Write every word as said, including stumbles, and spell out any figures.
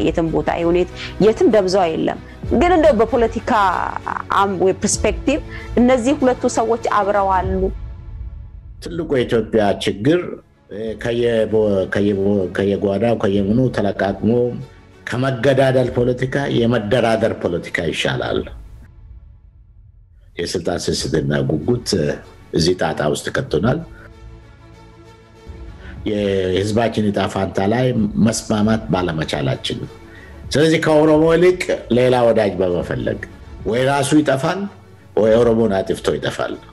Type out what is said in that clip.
የትም ቦታ ይሁንት የትም ደብዛው የለም ግን እንደው በፖለቲካ አም ወይ ፐርስፔክቲቭ እነዚህ ሁለቱ ሰዎች አብረዋሉ ትልቁ የኢትዮጵያ ችግር ከየቦ ከየቦ ከየጓዳው ከየምኑ ተለቃቅሞ ከመገዳደል ፖለቲካ የመደራደር ፖለቲካ ይሻላል የስልጣን ስስትና ጉጉት እዚህ ጣጣ ውስጥ ከተናል የህዝባችን ጣፋንታ ላይ መስማማት ባለመቻላችን ስለዚህ ከኦሮሞ ይልቅ ሌላ ወዳጅ በመፈለግ ወይ ራሱ ይጠፋል ወይ ኦሮሞን አጥፍቶ ይጠፋል